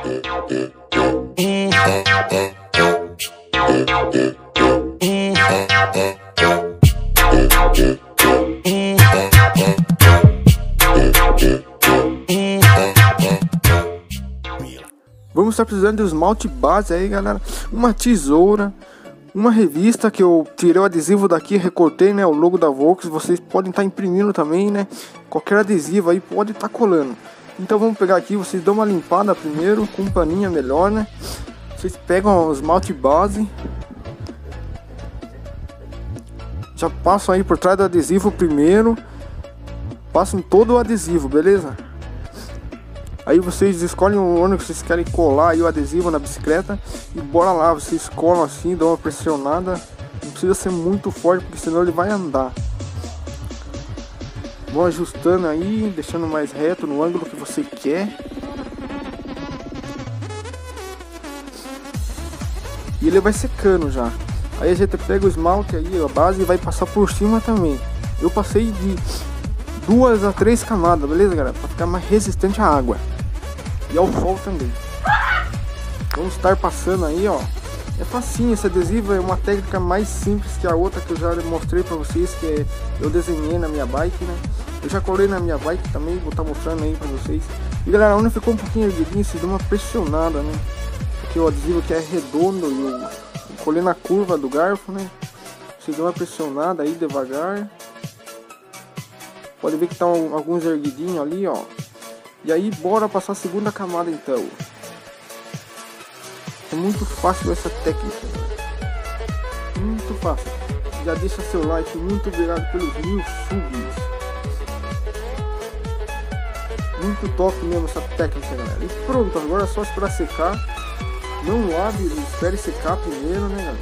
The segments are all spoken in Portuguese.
Vamos estar precisando de esmalte base aí, galera. Uma tesoura, uma revista que eu tirei o adesivo daqui, recortei, né, o logo da Volks. Vocês podem estar imprimindo também, né? Qualquer adesivo aí pode estar colando. Então vamos pegar aqui, vocês dão uma limpada primeiro com um paninho melhor, né? Vocês pegam o esmalte base, já passam aí por trás do adesivo primeiro, passam todo o adesivo, beleza? Aí vocês escolhem o ônibus que vocês querem colar aí o adesivo na bicicleta e bora lá, vocês colam assim, dão uma pressionada, não precisa ser muito forte porque senão ele vai andar. Vão ajustando aí, deixando mais reto no ângulo que você quer. E ele vai secando já. Aí a gente pega o esmalte aí, a base, e vai passar por cima também. Eu passei de 2 a 3 camadas, beleza, galera? Pra ficar mais resistente à água e ao sol também. Vamos estar passando aí, ó. É facinho, esse adesivo é uma técnica mais simples que a outra que eu já mostrei pra vocês, que é, eu desenhei na minha bike, né? Eu já colei na minha bike também, vou estar mostrando aí pra vocês. E galera, onde ficou um pouquinho erguidinho, se dá uma pressionada, né? Porque o adesivo aqui é redondo e eu colei na curva do garfo, né? Você dá uma pressionada aí devagar. Pode ver que tá alguns erguidinhos ali, ó. E aí bora passar a segunda camada então. É muito fácil essa técnica, galera. Muito fácil. Já deixa seu like, muito obrigado pelos 1000 subs. Muito top mesmo essa técnica, galera. E pronto, agora é só esperar secar. Não lave, espere secar primeiro, né,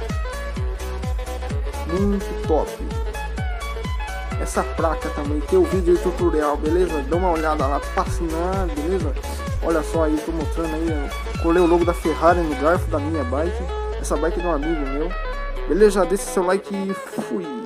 galera? Muito top. Essa placa também, tem o vídeo aí tutorial, beleza? Dá uma olhada lá, fascinar, beleza? Olha só aí, tô mostrando aí, eu colei o logo da Ferrari no garfo da minha bike. Essa bike é de um amigo meu. Beleza? Deixa seu like e fui!